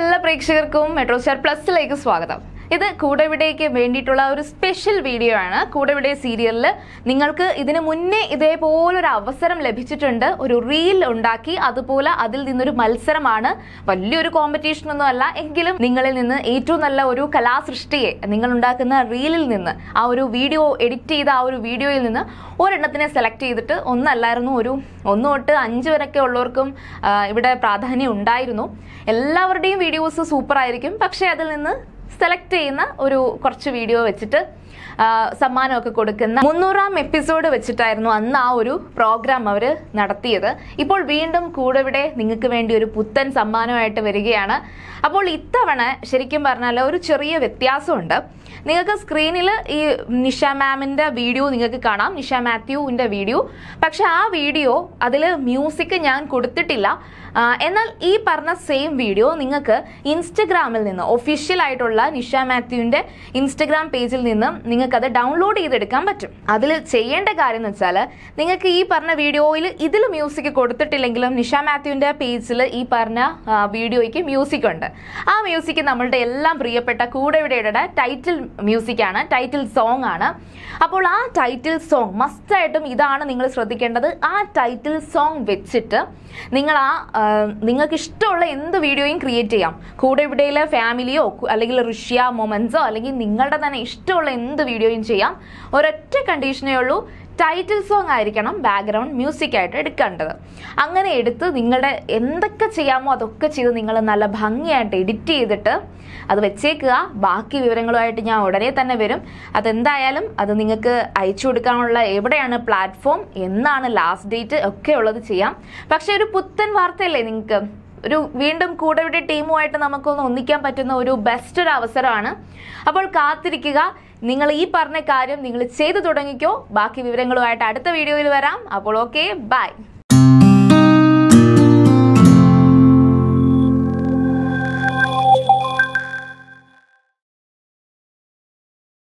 എല്ലാ പ്രേക്ഷകർക്കും metro star പ്ലസിലേക്ക് സ്വാഗതം. ഇത് കൂടെവിടേക്ക് വേണ്ടിയിട്ടുള്ള ഒരു സ്പെഷ്യൽ വീഡിയോ ആണ്. കൂടെവിടെ സീരിയലിൽ നിങ്ങൾക്ക് ഇതിനു മുന്നേ ഇതേപോലൊരു അവസരം ലഭിച്ചിട്ടുണ്ട്. ഒരു റീൽ ഉണ്ടാക്കി അതുപോലെ അതിൽ നിന്നൊരു മത്സരമാണ്. വലിയൊരു കോമ്പറ്റീഷൻ ഒന്നും അല്ല, എങ്കിലും നിങ്ങളിൽ നിന്ന് ഏറ്റവും നല്ല ഒരു കലാസൃഷ്ടിയെ നിങ്ങൾ ഉണ്ടാക്കുന്ന റീലിൽ നിന്ന് ആ ഒരു വീഡിയോ എഡിറ്റ് ചെയ്ത ആ ഒരു വീഡിയോയിൽ നിന്ന് ഒരെണ്ണത്തിനെ സെലക്ട് ചെയ്തിട്ട് ഒന്നല്ലായിരുന്നു, ഒരു 1 തൊട്ട് 5 വരെയൊക്കെ ഉള്ളവർക്കും ഇവിടെ പ്രാധാന്യം ഉണ്ടായിരുന്നു. എല്ലാവരുടെയും വീഡിയോസ് സൂപ്പർ ആയിരിക്കും, പക്ഷേ അതിൽ നിന്ന് സെലക്ട് ചെയ്യുന്ന ഒരു കുറച്ച് വീഡിയോ വെച്ചിട്ട് സമ്മാനമൊക്കെ കൊടുക്കുന്ന 300ാം എപ്പിസോഡ് വെച്ചിട്ടായിരുന്നു അന്ന് ആ ഒരു പ്രോഗ്രാം അവർ നടത്തിയത്. ഇപ്പോൾ വീണ്ടും കൂടെവിടെ നിങ്ങൾക്ക് വേണ്ടി ഒരു പുത്തൻ സമ്മാനമായിട്ട് വരികയാണ്. അപ്പോൾ ഇത്തവണ ശരിക്കും പറഞ്ഞാൽ ഒരു ചെറിയ വ്യത്യാസമുണ്ട്. നിങ്ങൾക്ക് സ്ക്രീനിൽ ഈ നിഷ മാമിൻ്റെ വീഡിയോ നിങ്ങൾക്ക് കാണാം, നിഷ മാത്യുവിൻ്റെ വീഡിയോ. പക്ഷെ ആ വീഡിയോ അതിൽ മ്യൂസിക് ഞാൻ കൊടുത്തിട്ടില്ല. എന്നാൽ ഈ പറഞ്ഞ സെയിം വീഡിയോ നിങ്ങൾക്ക് ഇൻസ്റ്റഗ്രാമിൽ നിന്ന്, ഒഫീഷ്യൽ ആയിട്ടുള്ള നിഷ മാത്യുവിൻ്റെ ഇൻസ്റ്റഗ്രാം പേജിൽ നിന്ന് നിങ്ങൾക്കത് ഡൗൺലോഡ് ചെയ്തെടുക്കാൻ പറ്റും. അതിൽ ചെയ്യേണ്ട കാര്യം എന്ന് വെച്ചാൽ, നിങ്ങൾക്ക് ഈ പറഞ്ഞ വീഡിയോയിൽ ഇതിൽ മ്യൂസിക് കൊടുത്തിട്ടില്ലെങ്കിലും നിഷ മാത്യുവിൻ്റെ പേജിൽ ഈ പറഞ്ഞ വീഡിയോയ്ക്ക് മ്യൂസിക് ഉണ്ട്. ആ മ്യൂസിക് നമ്മളുടെ എല്ലാം പ്രിയപ്പെട്ട കൂടെവിടെയുടെ ടൈറ്റിൽ മ്യൂസിക്കാണ്, ടൈറ്റിൽ സോങ് ആണ്. അപ്പോൾ ആ ടൈറ്റിൽ സോങ് മസ്റ്റായിട്ടും ഇതാണ് നിങ്ങൾ ശ്രദ്ധിക്കേണ്ടത്. ആ ടൈറ്റിൽ സോങ് വെച്ചിട്ട് നിങ്ങൾ നിങ്ങൾക്ക് ഇഷ്ടമുള്ള എന്ത് വീഡിയോയും ക്രിയേറ്റ് ചെയ്യാം. കൂടെവിടെയിലെ ഫാമിലിയോ അല്ലെങ്കിൽ ഋഷ്യ മൊമെന്റ്സോ അല്ലെങ്കിൽ നിങ്ങളുടെ തന്നെ ഇഷ്ടമുള്ള എന്ത് വീഡിയോയും ചെയ്യാം. ഒരൊറ്റ കണ്ടീഷനേ ഉള്ളൂ, ടൈറ്റിൽ സോങ് ആയിരിക്കണം ബാക്ക്ഗ്രൗണ്ട് മ്യൂസിക് ആയിട്ട് എടുക്കേണ്ടത്. അങ്ങനെ എടുത്ത് നിങ്ങളുടെ എന്തൊക്കെ ചെയ്യാമോ അതൊക്കെ ചെയ്ത് നിങ്ങൾ നല്ല ഭംഗിയായിട്ട് എഡിറ്റ് ചെയ്തിട്ട് അത് വെച്ചേക്കുക. ബാക്കി വിവരങ്ങളുമായിട്ട് ഞാൻ ഉടനെ തന്നെ വരും. അതെന്തായാലും അത് നിങ്ങൾക്ക് അയച്ചു കൊടുക്കാനുള്ള എവിടെയാണ് പ്ലാറ്റ്ഫോം, എന്നാണ് ലാസ്റ്റ് ഡേറ്റ് ഒക്കെ ഉള്ളത് ചെയ്യാം. പക്ഷെ ഒരു പുത്തൻ വാർത്തയല്ലേ, നിങ്ങൾക്ക് ഒരു വീണ്ടും കൂടെവിടെ ടീമുമായിട്ട് നമുക്കൊന്ന് ഒന്നിക്കാൻ പറ്റുന്ന ഒരു ബെസ്റ്റ് ഒരു അവസരമാണ്. അപ്പോൾ കാത്തിരിക്കുക. നിങ്ങൾ ഈ പറഞ്ഞ കാര്യം നിങ്ങൾ ചെയ്തു തുടങ്ങിക്കോ. ബാക്കി വിവരങ്ങളുമായിട്ട് അടുത്ത വീഡിയോയിൽ വരാം. അപ്പോൾ ഓക്കെ, ബൈ.